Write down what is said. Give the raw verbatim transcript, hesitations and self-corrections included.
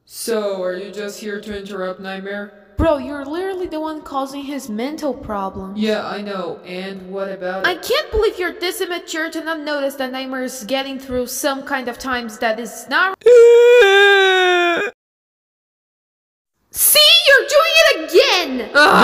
So, are you just here to interrupt Nightmare? Bro, you're literally the one causing his mental problems. Yeah, I know. And what about I it? can't believe you're this immature to not notice that Nightmare is getting through some kind of times that is not. See, you're doing it again! Ah!